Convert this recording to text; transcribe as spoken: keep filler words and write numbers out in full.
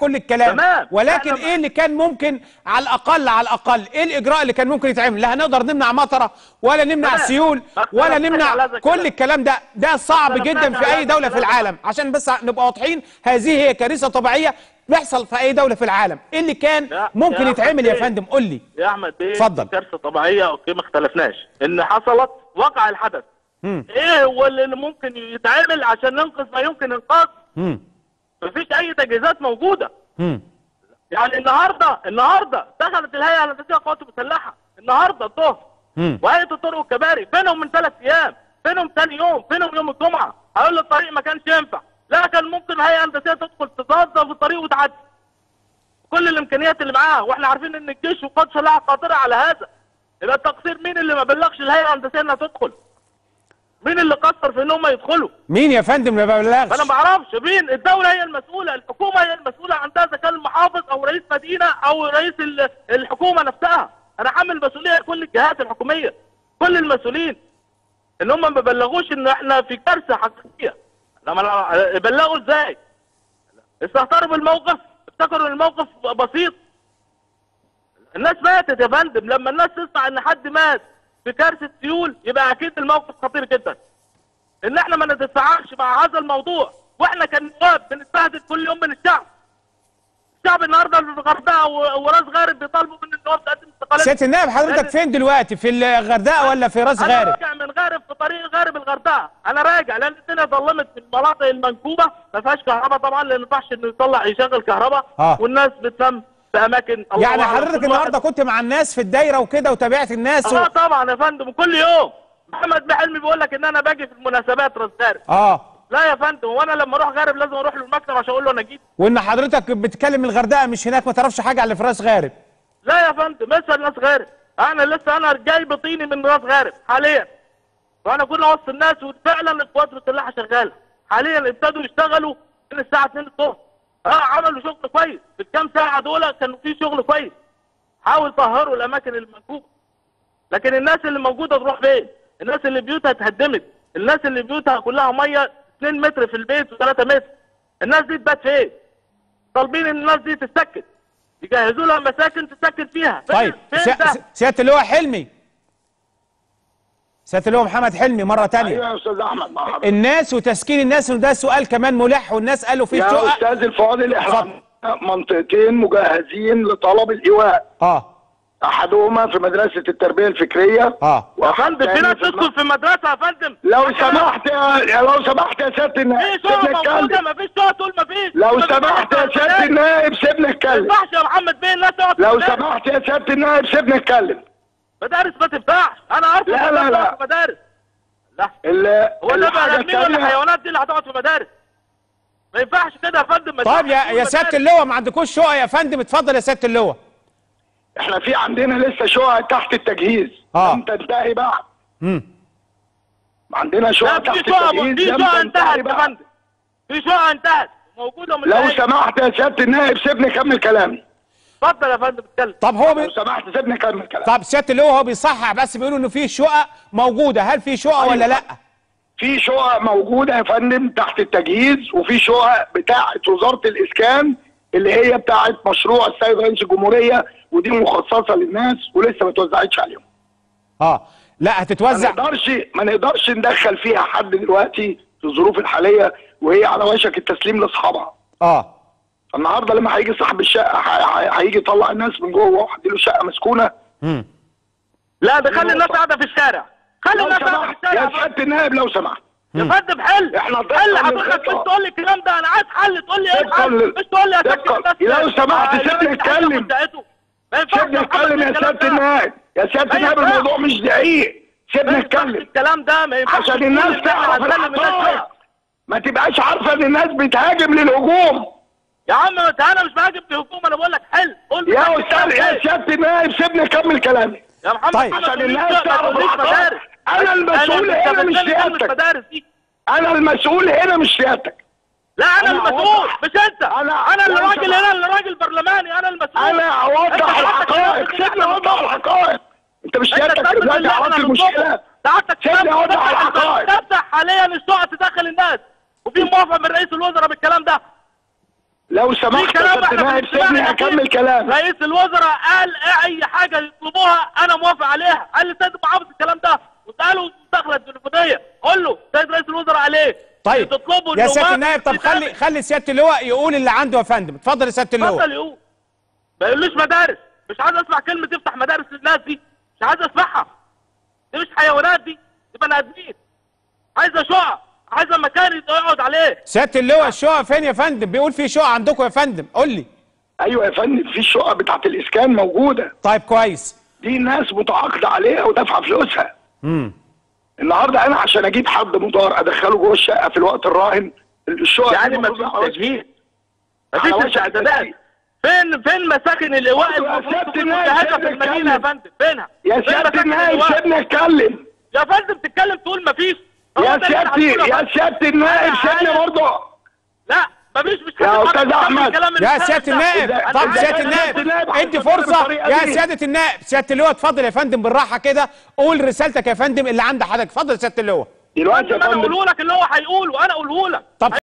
كل الكلام. تمام. ولكن ايه اللي كان ممكن على الاقل على الاقل ايه الاجراء اللي كان ممكن يتعمل؟ لا هنقدر نمنع مطره ولا نمنع تمام. سيول ولا نمنع كل الكلام ده. ده صعب جدا في اي دوله في العالم. عشان بس نبقى واضحين، هذه هي كارثه طبيعيه بيحصل في اي دوله في العالم. ايه اللي كان ممكن يتعمل يا فندم؟ قول لي يا احمد. ايه اتفضل. كارثه طبيعيه اوكي، ما اختلفناش ان حصلت وقع الحدث. مم. ايه هو اللي ممكن يتعمل عشان ننقذ ما يمكن انقاذ؟ امم مفيش اي تجهيزات موجوده. امم يعني النهارده النهارده دخلت الهيئه الهندسيه للقوات المسلحه النهارده الظهر، وهيئه الطرق والكباري فينهم من ثلاث ايام؟ فينهم ثاني يوم؟ فينهم يوم الجمعه؟ هقول الطريق ما كانش ينفع، لا كان ممكن هيئه هندسيه تدخل تتوظف في الطريق وتعدي كل الامكانيات اللي معاها، واحنا عارفين ان الجيش وقد شلع قاطره على هذا. يبقى التقصير مين اللي ما بلغش الهيئه الهندسيه انها تدخل؟ مين اللي قصر في ان هم يدخلوا؟ مين يا فندم ما بلغش؟ انا ما اعرفش مين. الدوله هي المسؤوله، الحكومه هي المسؤوله عندها، اذا كان المحافظ او رئيس مدينه او رئيس الحكومه نفسها. انا حامل مسؤوليه كل الجهات الحكوميه، كل المسؤولين ان هم ما بلغوش ان احنا في كارثه حقيقيه. لما بلغوا ازاي؟ استهتروا بالموقف، افتكروا ان الموقف بسيط. الناس ماتت يا فندم. لما الناس تسمع ان حد مات في كارثه سيول يبقى اكيد الموقف خطير جدا. ان احنا ما نتفاعلش مع هذا الموضوع، واحنا كنواب بنتبهدل كل يوم من الشعب. الشعب النهارده في الغردقه وراس غارب بيطالبوا من النواب تقدم استقالات. سياده النائب حضرتك فين دلوقتي؟ في الغردقه ولا في راس غارب؟ انا راجع من غارب في طريق غارب الغردقه، انا راجع لان الدنيا ظلمت في المناطق المنكوبه، ما فيهاش كهرباء طبعا، لان ما ينفعش انه يطلع يشغل كهرباء. آه. والناس بتنام في اماكن. يعني حضرتك النهارده كنت مع الناس في الدايره وكده وتابعت الناس اه و... طبعا يا فندم كل يوم. محمد بحلمي بيقول لك ان انا باجي في المناسبات راس غارب. اه لا يا فندم، وانا لما اروح غارب لازم اروح له المكتب عشان اقول له انا جيت. وان حضرتك بتتكلم الغردقه مش هناك، ما تعرفش حاجه على اللي في راس غارب. لا يا فندم اسال ناس غارب. انا لسه انا جاي بطيني من راس غارب حاليا، وانا كنا وسط الناس وفعلا القوات المسلحه شغاله حاليا. ابتدوا يشتغلوا من الساعه اتنين الظهر. اه عملوا شغل كويس في الكام ساعه دول، كانوا في شغل كويس. حاولوا يطهروا الاماكن المنكوبه. لكن الناس اللي موجوده تروح فين؟ الناس اللي بيوتها اتهدمت، الناس اللي بيوتها كلها ميه اتنين متر في البيت وثلاثة متر، الناس دي تبات فين؟ طالبين ان الناس دي تسكن، يجهزوا لها مساكن تسكن فيها. طيب سياده اللواء حلمي، سياده اللواء محمد حلمي مره ثانيه. ايوه يا استاذ احمد مع حضرتك. الناس وتسكين الناس، وده سؤال كمان ملح، والناس قالوا في شقق. يا استاذ الفاضل احنا منطقتين مجهزين لطلب الايواء. اه احدهما في مدرسه التربيه الفكريه. اه يا فندم في ناس تدخل في المدرسه يا فندم. لو سمحت يا لو سمحت يا سياده النائب في شقق موجوده، مفيش شقق تقول مفيش. لو سمحت يا سياده النائب سيبني اتكلم. ما ينفعش يا محمد بيه الناس تقعد. لو سمحت يا سياده النائب سيبني اتكلم. مدارس ما تنفعش، انا عارف لا لا لا مدارس. لا ال هو اللي بقى مين ولا الحيوانات دي اللي هتقعد في مدارس؟ ما ينفعش كده يا فندم. طيب يا يا سياده اللواء ما عندكوش شقق يا فندم؟ اتفضل يا سياده اللواء. احنا في عندنا لسه شقق تحت التجهيز اه لم تنتهي بعد. امم عندنا شقق تحت التجهيز في شقق انتهت يا فندم، في شقق انتهت موجوده من لو سمحت يا سياده النائب سيبني اكمل كلامي. اتفضل يا فندم اتكلم. طب هو بي... لو سمحت سيبني اكمل كلامي. طب سياده اللواء هو بيصحح بس، بيقولوا انه في شقق موجوده، هل في شقق أيوة. ولا لا؟ في شقق موجوده يا فندم تحت التجهيز، وفي شقق بتاعه وزاره الاسكان اللي هي بتاعه مشروع السيد رئيس الجمهوريه، ودي مخصصه للناس ولسه ما اتوزعتش عليهم. اه لا هتتوزع. ما نقدرش ما نقدرش ندخل فيها حد دلوقتي في الظروف الحاليه وهي على وشك التسليم لاصحابها. اه النهارده لما هيجي صاحب الشقه هيجي يطلع الناس من جوه وهديله شقه مسكونه. امم لا ده خلي الناس قاعده في الشارع، خلي الناس قاعده في الشارع. يا سياده النائب لو سمحت يا فندم حل. احنا حل حضرتك مش تقول لي الكلام ده، انا عايز حل تقول لي ايه الحل، مش تقول لي اسكت الناس. لو سمحت سيبني اتكلم. سيبني اتكلم يا سياده النائب، يا سياده النائب الموضوع مش دقيق، سيبني اتكلم. الكلام ده ما ينفعش عشان الناس تعرف الحقائق، ما تبقاش عارفه ان الناس بتهاجم للهجوم. يا عم انا مش بهاجم في هجوم، انا بقول لك حل. قول يا استاذ يا سياده النائب سيبني اكمل كلامي يا محمد. طيب عشان الناس تعرف الحقائق. انا المسؤول هنا مش سيادتك. انا المسؤول هنا مش سيادتك. لا انا المسؤول مش انت. انا انا اللي راجل هنا، اللي راجل برلماني، انا المسؤول. انا اوضح الحقائق، سيبني اوضح الحقائق. انت مش سيادتك دلوقتي عرفت المشكله. سيبني اوضح الحقائق. تفتح حاليا الشقق تدخل الناس، وفي موافقه من رئيس الوزراء بالكلام ده. لو سمحت يا سياده النائب سيبني اكمل كلام. رئيس الوزراء قال اي حاجه يطلبوها انا موافق عليها، قال لي سيد المحافظ الكلام ده وساله المداخله التليفونيه، قول له سيد رئيس الوزراء عليه. طيب تطلبوا يا سياده النائب، طب خلي خلي سياده اللواء يقول اللي عنده يا فندم. اتفضل يا سياده اللواء. اتفضل يقول. ما يقوليش مدارس، مش عايز اسمع كلمه يفتح مدارس للناس دي، مش عايز اسمعها. دي مش حيوانات، دي دي بني ادمين. عايزه شقق، عايزه مكان يقعد عليه. سياده اللواء الشقق فين يا فندم؟ بيقول في شقق عندكم يا فندم، قول لي. ايوه يا فندم في الشقق بتاعت الاسكان موجوده. طيب كويس. دي ناس متعاقده عليها ودافعه فلوسها. امم النهارده انا عشان اجيب حد مدار ادخله جوه الشقه في الوقت الراهن الشقق يعني ما فيش تجهيز، ما فيش استعدادات. فين فين مساكن اللواء المفروض تكون مجهزه في المدينه يا فندم؟ فينها؟ يا سياده النائب سيبني اتكلم. يا فندم تتكلم تقول ما فيش. يا سيادتي يا سياده النائب سيبني برضه. لا مفيش، مش يا استاذ احمد. يا سياده النائب، طب سياده النائب ادي فرصه يا سياده النائب. سياده اللواء اتفضل يا فندم بالراحه كده، قول رسالتك يا فندم اللي عند حضرتك. اتفضل يا سياده اللواء. دلوقتي يا انا فندم اقوله لك اللي هو هيقوله، انا اقوله لك. طب